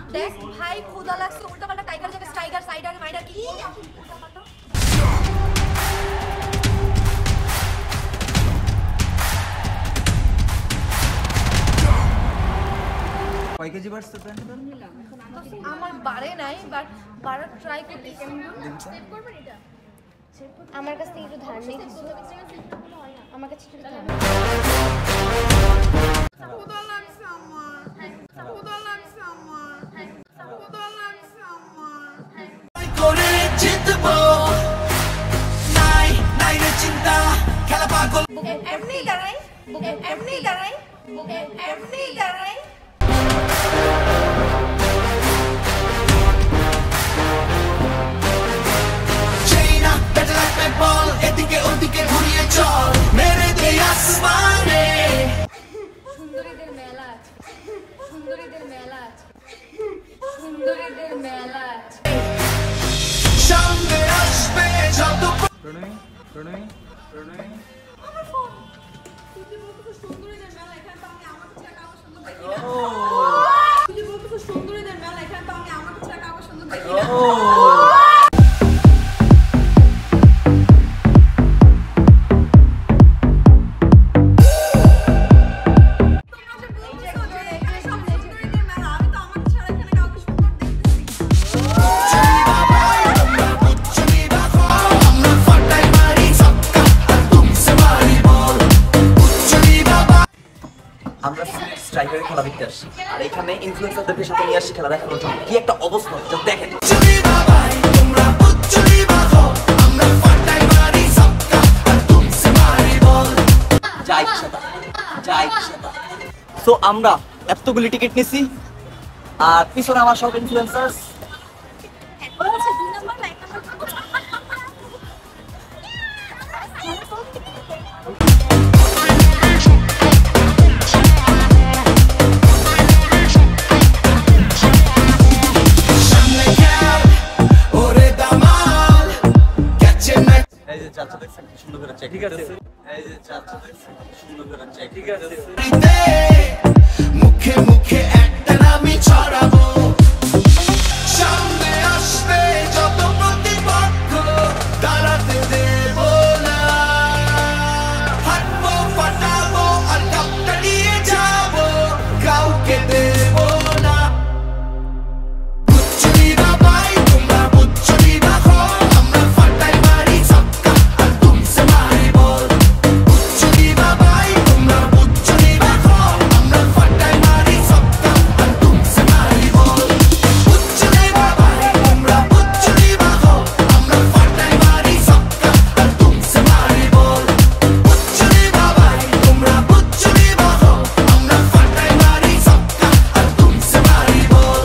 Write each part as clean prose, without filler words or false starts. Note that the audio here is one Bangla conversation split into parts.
দেখ ভাই খোদা লাগছে উল্টা পাল্টা টাইগার জায়গায় স্ট্রাইকার সাইডার মাইডার কি কয় কেজি বাড়ছে তো আমার বাড়ে নাই বাট বাড়ার ট্রাই করতে আমার কাছ থেকে একটু ধার নেই আমার কাছে একটু ধার খোদা লাগছে আমার খোদা লাগছে আমার খোদা লাগছে আমার করে জিতবো নাই নাই রে চিন্তা খেলা পাগল এমনি দাঁড়াই এমনি দাঁড়াই এমনি দাঁড়াই চেইনা ব্যাটে লাগবে বল এদিকে ওদিকে ঘুরিয়ে চল মেরে দে আসমানে সুন্দরীদের মেলা সুন্দরীদের মেলা সুন্দরীদের মেলা সামনে আসবে যত প্রণয় প্রণয় প্রণয় আমার ফোন তুই বলতো সুন্দরীদের মেলা এখানে তো আমি আমাকে ছাড়া কাউকে সুন্দর দেখি না তুই বলতো সুন্দরীদের মেলা এখানে তো আমি আমাকে ছাড়া কাউকে সুন্দর দেখি না আমরা স্ট্রাইকারের খেলা দেখতে আসছি আর এখানে ইনফ্লুয়েন্সারদেরকে সাথে নিয়ে আসছি খেলা দেখানোর জন্য কি একটা অবস্থা যা দেখেন তো আমরা এতগুলি টিকিট নিছি আর পিছনে আমার সব ইনফ্লুয়েন্সার এই যে চাচা দেখছেন কি সুন্দর করে চেক ঠিক আছে এই যে চাচা দেখছেন কি সুন্দর করে চেক ঠিক আছে মুখে মুখে একটা নামই ছড়াবো সামনে আসবে যত প্রতিপক্ষ দাঁড়াতে দেব না হাঁটবো ফাটাবো আর কাপটা নিয়ে যাবো কাউকে দেব না বুঝছুনি বাবাই তোমরা বুঝছুনি বাখো আমরা ফাটাই মারি সবকা আর তুমসে মারি বল বুঝছুনি বাবাই তোমরা বুঝছুনি বাখো আমরা ফাটাই মারি সবকা আর তুমসে মারি বল বুঝছুনি বাবাই তোমরা বুঝছুনি বাখো আমরা ফাটাই মারি সবকা আর তুমসে মারি বল বুঝছুনি বাবাই তোমরা বুঝছুনি বাখো আমরা ফাটাই মারি সবকা আর তুমসে মারি বল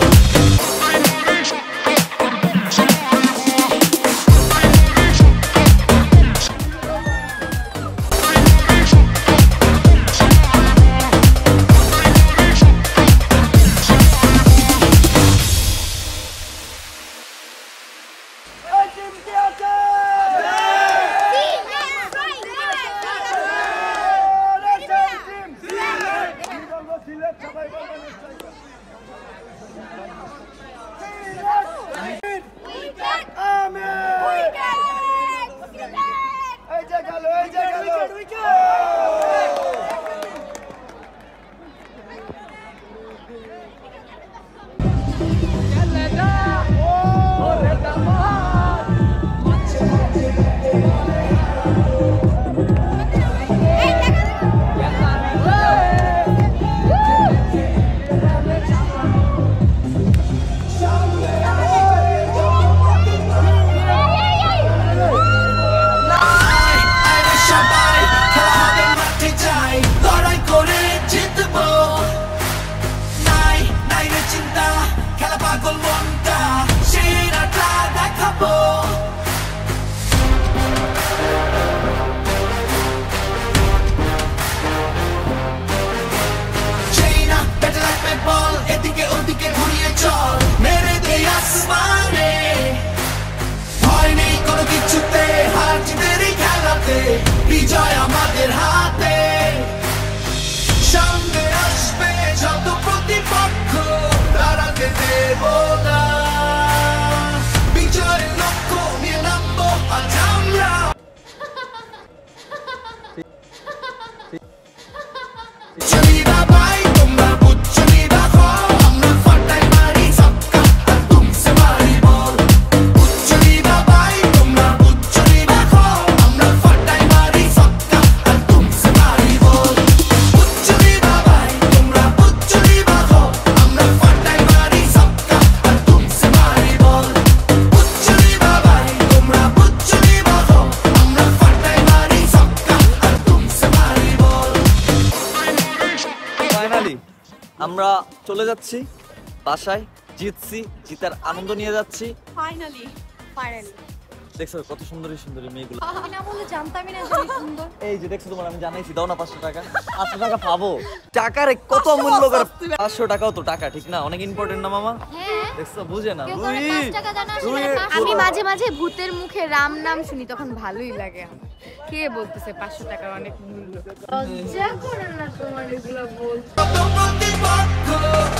ফাইনালি আমরা চলে যাচ্ছি বাসায়। জিতছি, জিতার আনন্দ নিয়ে যাচ্ছি। ফাইনালি দেখছো কত সুন্দরী সুন্দরী মেয়েগুলো। আমি না বলে জানতামই না যে আমি সুন্দর। এই যে দেখছো তোমার আমি জানাইছি, দাও না 500 টাকা। 500 টাকা পাবো, টাকারে কত মূল্য করে। 500 টাকাও তো টাকা, ঠিক না? অনেক ইম্পর্টেন্ট না মামা? হ্যাঁ দেখছো বুঝে না কেউ রুই। করে 5 টাকা দানা আসলে রুই, 500 আমি মাঝে মাঝে ভূতের মুখে রাম নাম শুনি, তখন ভালোই লাগে আমার। কে বলতেছে 500 টাকার অনেক মূল্য? লজ্জা করে না তোমার এগুলো বলতে? প্রতিপক্ষ